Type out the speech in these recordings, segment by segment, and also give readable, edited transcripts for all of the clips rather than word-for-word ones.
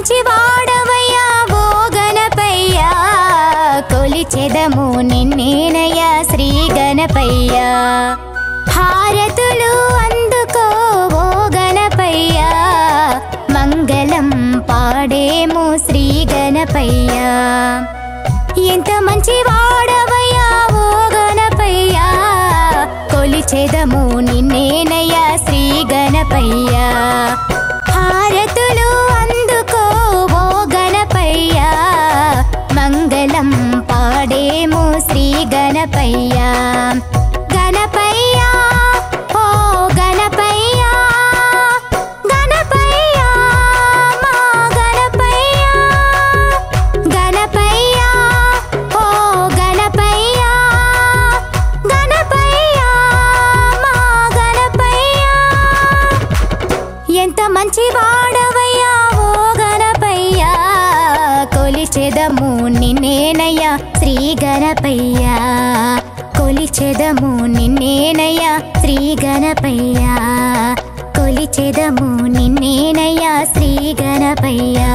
మంచి వాడవయ్యా ఓ గణపయ్యా, కొలిచెదము నిన్నేనయ్యా శ్రీ గణపయ్యా. హారతులు అందుకో ఓ గణపయ్యా, మంగళం పాడేము శ్రీ గణపయ్యా. ఎంత మంచి వాడవయ్యా ఓ గణపయ్యా, కొలిచెదము నిన్నేనయ్యా శ్రీ గణపయ్యా. హారతులు అందుకో ఓ గణపయ్యా, మంగళం పాడేము శ్రీ గణపయ్యా. గణపయ్యా ఓ గణపయ్యా, గణపయ్యా మా గణపయ్యా. గణపయ్యా ఓ గణపయ్యా, గణపయ్యా మా గణపయ్యా. ఎంత మంచి వాడవయ్యా ఓ గణపయ్యా, కొలిచెదము నిన్నేనయ్యా శ్రీ గణపయ్యా. కొలిచెదము నిన్నేనయ్యా శ్రీ గణపయ్యా, కొలిచెదము నిన్నేనయ్యా శ్రీ గణపయ్యా.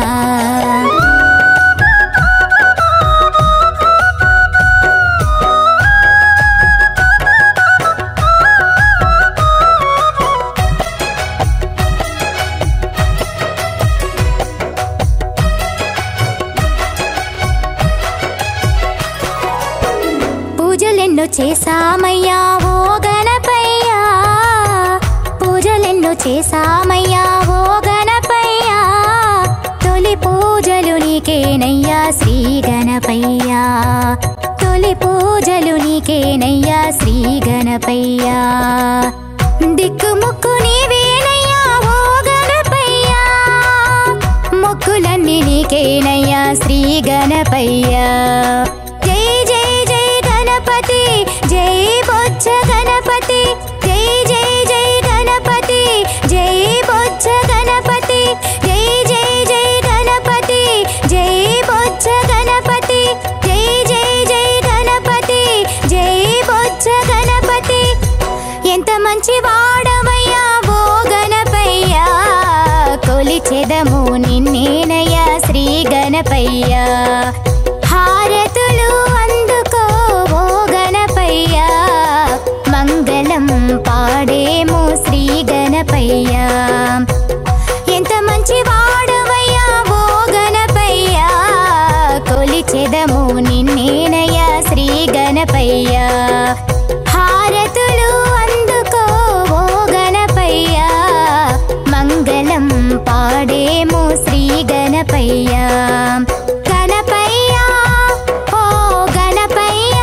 పూజలెన్నో చేసామయ్యా ఓ గణపయ్యా, పూజలెన్నో చేసామయ్యా ఓ గణపయ్యా. తొలి పూజలు నీకేనయ్యా శ్రీ గణపయ్యా, తొలి పూజలు నీకేనయ్యా శ్రీ గణపయ్యా. దిక్కుముక్కు నీవేనయ్యా ఓ గణపయ్యా, మొక్కులన్నీ నీకేనయ్యా శ్రీ గణపయ్యా. జై జై జై గణపతి, జై బొజ్జ గణపతి, జై జై జై గణపతి, జై బొజ్జ గణపతి, జై జై జై గణపతి, జై బొజ్జ గణపతి, జై జై జై గణపతి, జై బొజ్జ గణపతి. ఎంత మంచి వాడవయ్యా ఓ గణపయ్యా, కొలిచెదము నిన్నేనయ్యా శ్రీ గణపయ్యా. హారతులు అందుకో ఓ గణపయ్యా, మంగళం పాడేము శ్రీ గణపయ్యా. ఎంత మంచి వాడవయ్యా ఓ గణపయ్యా, కొలిచెదము నిన్నేనయ్యా శ్రీ గణపయ్యా. హారతులు అందుకో ఓ గణపయ్యా, మంగళం పాడేము శ్రీ గణపయ్యా. గణపయ్యా ఓ గణపయ్యా,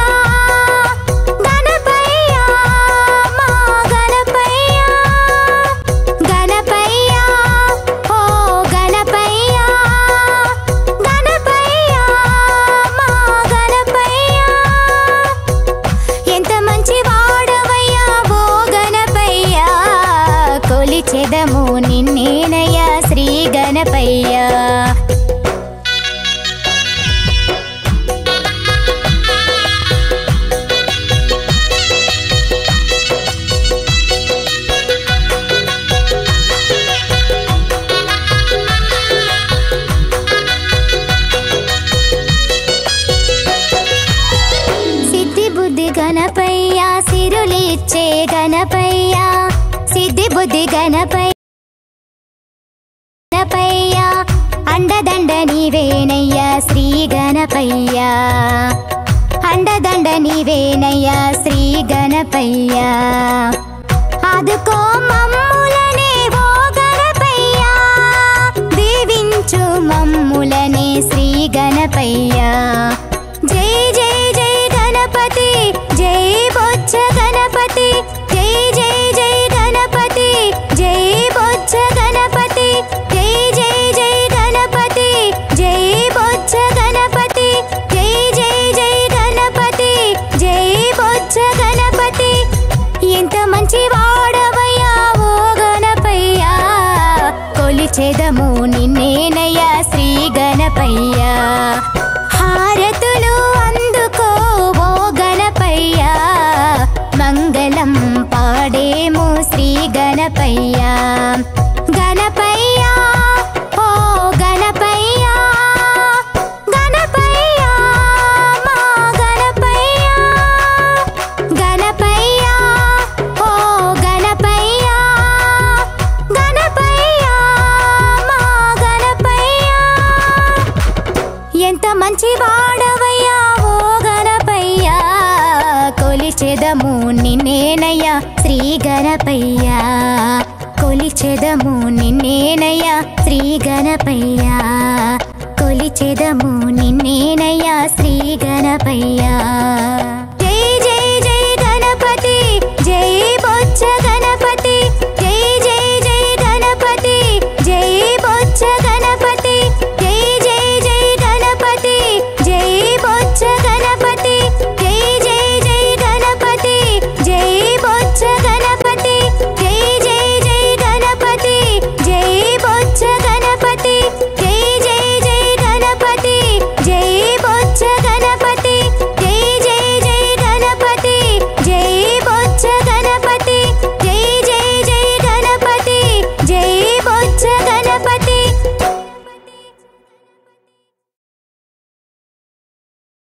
గణపయ్యా మా గణపయ్యా. గణపయ్యా ఓ గణపయ్యా, గణపయ్యా మా గణపయ్యా. ఎంత మంచి వాడవయ్యా ఓ గణపయ్యా, కొలిచెదము నిన్నేనయ్యా శ్రీ గణపయ్యా. సిద్ధి బుద్ధి గణపయ్యా, సిరులిచ్చే గణపయ్యా. సిద్ధి బుద్ధి గణపయ్యా, అండదండ నీవేనయ్యా శ్రీ గణపయ్యా. అండదండ నీవేనయ్యా శ్రీ గణపయ్యా. ఆదుకో మమ్ములనే ఓ గణపయ్యా, దీవించు మమ్ములనే శ్రీ గణపయ్యా. జై జై జై గణపతి, జై బొజ్జ గణపతి, జై జై జై గణపతి, జై బొజ్జ గణపతి, జై జై జై గణపతి, జై బొజ్జ గణపతి, జై జై జై గణపతి, జై బొజ్జ గణపతి. ఎంత మంచి వాడవయ్యా ఓ గణపయ్యా, కొలిచెదము నిన్నేనయ్యా శ్రీ గణపయ్యా. హారతులు అందు మంచి వాడవయ్యా ఓ గణపయ్యా కొలిచెదము నిన్నేనయ్యా శ్రీ గణపయ్యా కొలిచెదము నిన్నేనయ్యా శ్రీ గణపయ్యా కొలిచెదము నిన్నేనయ్యా శ్రీ గణపయ్యా